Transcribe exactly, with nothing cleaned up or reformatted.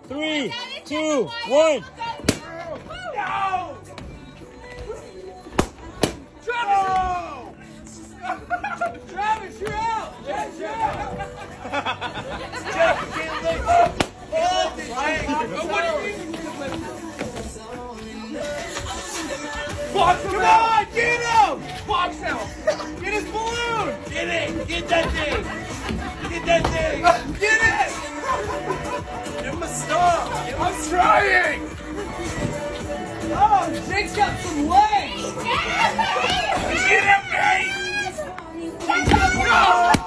three, two, one. No! Travis! Travis, you're out! Yes, you're out! Jack, you can't lift it. Oh, what do you mean you can't lift it? Box him out! Come on, get him! Box out! Get his balloon! Get it! Get that thing! Get that thing! Get it! Give him a stop! I'm trying! Oh, Jake's got some legs! Get him, Nate! No!